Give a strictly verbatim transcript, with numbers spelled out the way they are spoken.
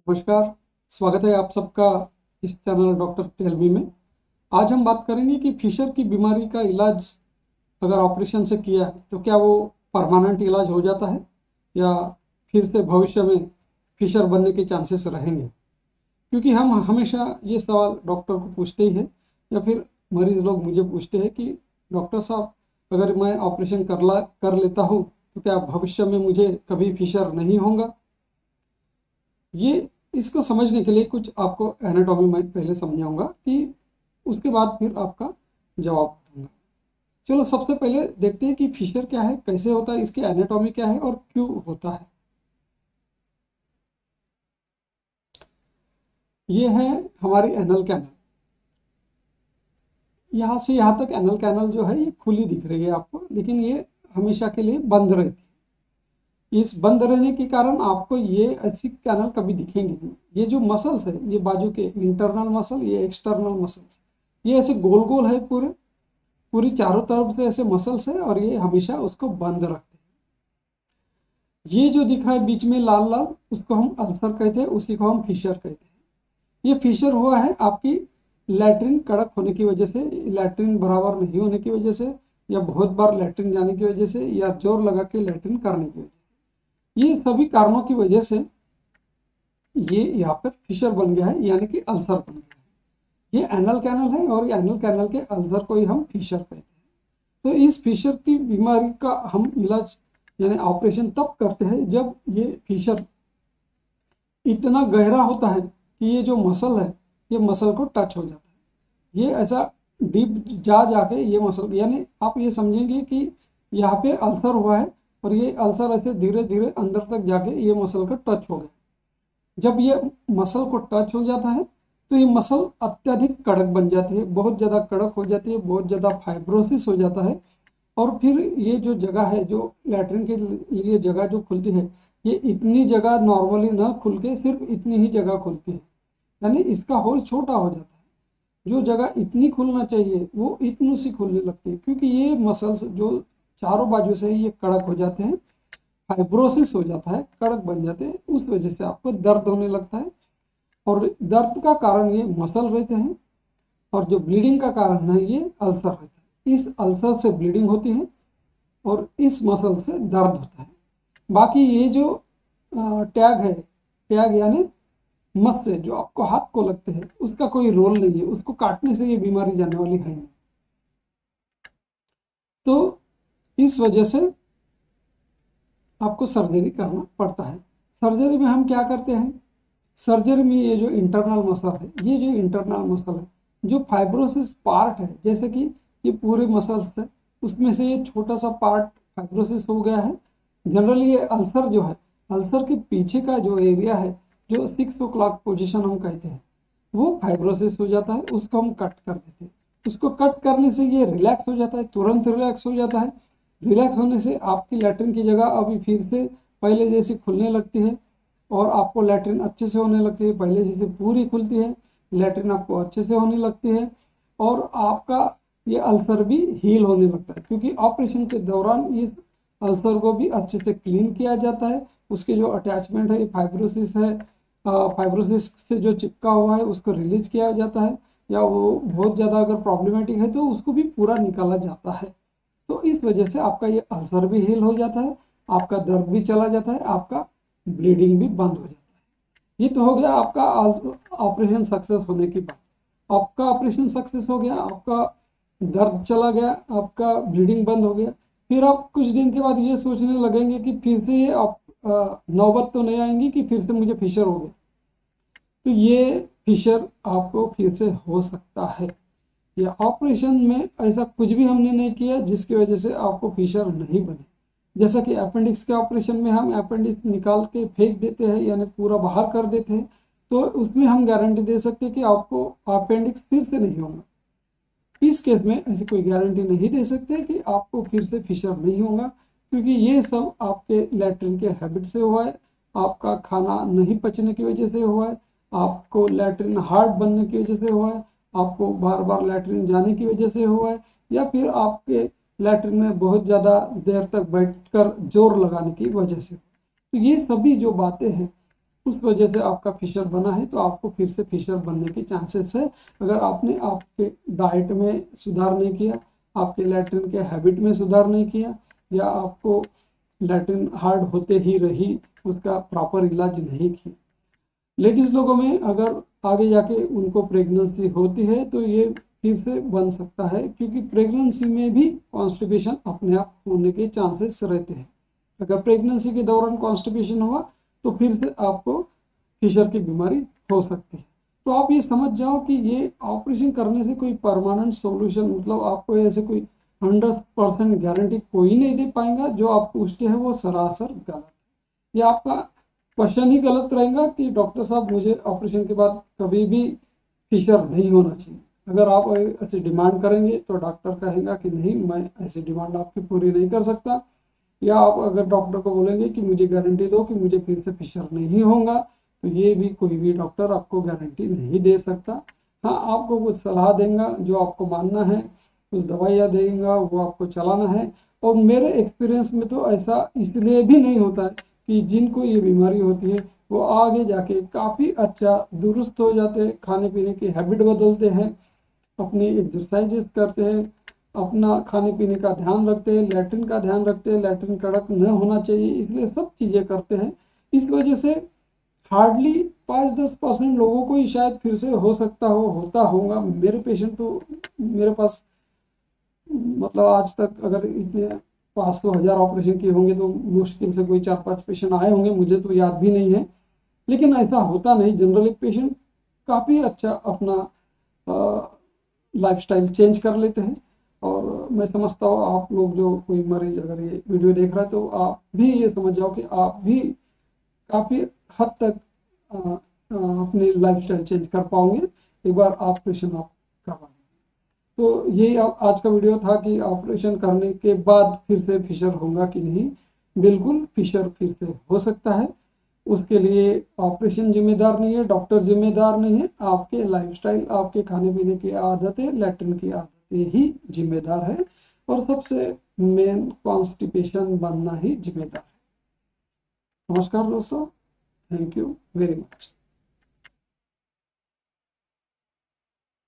नमस्कार। स्वागत है आप सबका इस चैनल डॉक्टर टेल मी में। आज हम बात करेंगे कि फिशर की बीमारी का इलाज अगर ऑपरेशन से किया है तो क्या वो परमानेंट इलाज हो जाता है या फिर से भविष्य में फिशर बनने के चांसेस रहेंगे। क्योंकि हम हमेशा ये सवाल डॉक्टर को पूछते ही है या फिर मरीज लोग मुझे पूछते हैं कि डॉक्टर साहब, अगर मैं ऑपरेशन कर ला कर लेता हूँ तो क्या भविष्य में मुझे कभी फिशर नहीं होगा। ये इसको समझने के लिए कुछ आपको एनाटॉमी मैं पहले समझाऊंगा कि उसके बाद फिर आपका जवाब दूंगा। चलो सबसे पहले देखते हैं कि फिशर क्या है, कैसे होता है, इसकी एनाटॉमी क्या है और क्यों होता है। ये है हमारी एनल कैनल। यहाँ से यहाँ तक एनल कैनल जो है ये खुली दिख रही है आपको, लेकिन ये हमेशा के लिए बंद रहती है। इस बंद रहने के कारण आपको ये ऐसी कैनल कभी दिखेंगी नहीं। ये जो मसल्स है, ये बाजू के इंटरनल मसल, ये एक्सटर्नल मसल्स, ये ऐसे गोल गोल है, पूरे पूरी चारों तरफ से ऐसे मसल्स है और ये हमेशा उसको बंद रखते हैं। ये जो दिख रहा है बीच में लाल लाल, उसको हम अल्सर कहते हैं, उसी को हम फिशर कहते हैं। ये फिशर हुआ है आपकी लैट्रिन कड़क होने की वजह से, लैट्रिन बराबर नहीं होने की वजह से, या बहुत बार लैट्रिन जाने की वजह से, या जोर लगा के लैट्रिन करने की वजह से। ये सभी कारणों की वजह से ये यहाँ पर फिशर बन गया है, यानी कि अल्सर बन गया है। ये एनल कैनल है और ये एनल कैनल के अल्सर को ही हम फिशर कहते हैं। तो इस फिशर की बीमारी का हम इलाज यानी ऑपरेशन तब करते हैं जब ये फिशर इतना गहरा होता है कि ये जो मसल है ये मसल को टच हो जाता है। ये ऐसा डीप जा जाके ये मसल, यानी आप ये समझेंगे कि यहाँ पे अल्सर हुआ है और ये अल्सर ऐसे धीरे धीरे अंदर तक जाके ये मसल का टच हो गया। जब ये मसल को टच हो जाता है तो ये मसल अत्यधिक कड़क बन जाती है, बहुत ज़्यादा कड़क हो जाती है, बहुत ज़्यादा फाइब्रोसिस हो जाता है। और फिर ये जो जगह है, जो लैट्रिन के लिए जगह जो खुलती है, ये इतनी जगह नॉर्मली ना खुल के सिर्फ इतनी ही जगह खुलती है, यानी इसका होल छोटा हो जाता है। जो जगह इतनी खुलना चाहिए वो इतनी सी खुलने लगती है, क्योंकि ये मसल्स जो चारों बाजू से ये कड़क हो जाते हैं, फाइब्रोसिस हो जाता है, कड़क बन जाते हैं। उस वजह से आपको दर्द होने लगता है और दर्द का कारण ये मसल रहते हैं और जो ब्लीडिंग का कारण है ये अल्सर रहता है। इस अल्सर से ब्लीडिंग होती है और इस मसल से दर्द होता है। बाकी ये जो टैग है, टैग यानी मस से जो आपको हाथ को लगते हैं, उसका कोई रोल नहीं है, उसको काटने से ये बीमारी जाने वाली है नहीं। तो इस वजह से आपको सर्जरी करना पड़ता है। सर्जरी में हम क्या करते हैं, सर्जरी में ये जो इंटरनल मसल है, ये जो इंटरनल मसल है, जो फाइब्रोसिस पार्ट है, जैसे कि ये पूरे मसल्स है, उसमें से ये छोटा सा पार्ट फाइब्रोसिस हो गया है। जनरली ये अल्सर जो है, अल्सर के पीछे का जो एरिया है, जो सिक्स ओ क्लॉक पोजिशन हम कहते हैं, वो फाइब्रोसिस हो जाता है, उसको हम कट कर देते हैं। उसको कट करने से ये रिलैक्स हो जाता है, तुरंत रिलैक्स हो जाता है। रिलैक्स होने से आपकी लैट्रिन की जगह अभी फिर से पहले जैसी खुलने लगती है और आपको लैट्रिन अच्छे से होने लगती है, पहले जैसे पूरी खुलती है लैट्रिन आपको अच्छे से होने लगती है। और आपका ये अल्सर भी हील होने लगता है, क्योंकि ऑपरेशन के दौरान इस अल्सर को भी अच्छे से क्लीन किया जाता है। उसके जो अटैचमेंट है, फाइब्रोसिस है, फाइब्रोसिस से जो चिपका हुआ है उसको रिलीज किया जाता है, या वो बहुत ज़्यादा अगर प्रॉब्लमेटिक है तो उसको भी पूरा निकाला जाता है। तो इस वजह से आपका ये अल्सर भी हील हो जाता है, आपका दर्द भी चला जाता है, आपका ब्लीडिंग भी बंद हो जाता है। ये तो हो गया आपका ऑपरेशन सक्सेस होने की बात। आपका ऑपरेशन सक्सेस हो गया, आपका दर्द चला गया, आपका ब्लीडिंग बंद हो गया। फिर आप कुछ दिन के बाद ये सोचने लगेंगे कि फिर से ये आप नौबत तो नहीं आएंगी कि फिर से मुझे फिशर हो गया। तो ये फिशर आपको फिर से हो सकता है। या ऑपरेशन में ऐसा कुछ भी हमने नहीं किया जिसकी वजह से आपको फिशर नहीं बने। जैसा कि अपेंडिक्स के ऑपरेशन में हम अपेंडिक्स निकाल के फेंक देते हैं, यानी पूरा बाहर कर देते हैं, तो उसमें हम गारंटी दे सकते हैं कि आपको अपेंडिक्स फिर से नहीं होगा। इस केस में ऐसी कोई गारंटी नहीं दे सकते कि आपको फिर से फिशर नहीं होगा, क्योंकि ये सब आपके लैट्रिन के हैबिट से हुआ है, आपका खाना नहीं पचने की वजह से हुआ है, आपको लैट्रिन हार्ड बनने की वजह से हुआ है, आपको बार बार लैट्रिन जाने की वजह से हुआ है, या फिर आपके लैट्रिन में बहुत ज़्यादा देर तक बैठकर जोर लगाने की वजह से। तो ये सभी जो बातें हैं उस वजह से आपका फिशर बना है, तो आपको फिर से फिशर बनने के चांसेस है। अगर आपने आपके डाइट में सुधार नहीं किया, आपके लैट्रिन के हैबिट में सुधार नहीं किया, या आपको लैट्रिन हार्ड होते ही रही, उसका प्रॉपर इलाज नहीं किया। लेडीज़ लोगों में अगर आगे जाके उनको प्रेगनेंसी होती है तो ये फिर से बन सकता है, क्योंकि प्रेगनेंसी में भी कॉन्स्टिपेशन अपने आप होने के चांसेस रहते हैं। अगर प्रेगनेंसी के दौरान कॉन्स्टिपेशन हुआ तो फिर से आपको फिशर की बीमारी हो सकती है। तो आप ये समझ जाओ कि ये ऑपरेशन करने से कोई परमानेंट सॉल्यूशन, मतलब आपको ऐसे कोई हंड्रेड परसेंट गारंटी कोई नहीं दे पाएगा। जो आप पूछते हैं वो सरासर गलत है। ये आपका क्वेश्चन ही गलत रहेगा कि डॉक्टर साहब मुझे ऑपरेशन के बाद कभी भी फिशर नहीं होना चाहिए। अगर आप ऐसे डिमांड करेंगे तो डॉक्टर कहेगा कि नहीं, मैं ऐसी डिमांड आपकी पूरी नहीं कर सकता। या आप अगर डॉक्टर को बोलेंगे कि मुझे गारंटी दो कि मुझे फिर से फिशर नहीं होगा, तो ये भी कोई भी डॉक्टर आपको गारंटी नहीं दे सकता। हाँ, आपको कुछ सलाह देगा, जो आपको मानना है, कुछ दवाइयाँ देगा, वो आपको चलाना है। और मेरे एक्सपीरियंस में तो ऐसा इसलिए भी नहीं होता है कि जिनको ये बीमारी होती है वो आगे जाके काफ़ी अच्छा दुरुस्त हो जाते हैं, खाने पीने की हैबिट बदलते हैं, अपनी एक्सरसाइजेस करते हैं, अपना खाने पीने का ध्यान रखते हैं, लैट्रिन का ध्यान रखते हैं, लैट्रिन कड़क न होना चाहिए, इसलिए सब चीज़ें करते हैं। इस वजह से हार्डली पाँच दस परसेंट लोगों को ही शायद फिर से हो सकता हो, होता होगा। मेरे पेशेंट तो मेरे पास, मतलब आज तक अगर इतने पाँच सौ हज़ार ऑपरेशन किए होंगे तो मुश्किल से कोई चार पांच पेशेंट आए होंगे, मुझे तो याद भी नहीं है। लेकिन ऐसा होता नहीं, जनरली पेशेंट काफ़ी अच्छा अपना लाइफस्टाइल चेंज कर लेते हैं। और मैं समझता हूँ आप लोग जो कोई मरीज अगर ये वीडियो देख रहा है तो आप भी ये समझ जाओ कि आप भी काफ़ी हद तक आ, आ, अपनी लाइफस्टाइल चेंज कर पाओगे एक बार ऑपरेशन आप करवा लें। तो यही आज का वीडियो था कि ऑपरेशन करने के बाद फिर से फिशर होगा कि नहीं। बिल्कुल फिशर फिर से हो सकता है, उसके लिए ऑपरेशन जिम्मेदार नहीं है, डॉक्टर जिम्मेदार नहीं है, आपके लाइफस्टाइल, आपके खाने पीने की आदतें, लैट्रिन की आदतें ही जिम्मेदार है। और सबसे मेन कॉन्स्टिपेशन बनना ही जिम्मेदार है। नमस्कार दोस्तों, थैंक यू वेरी मच।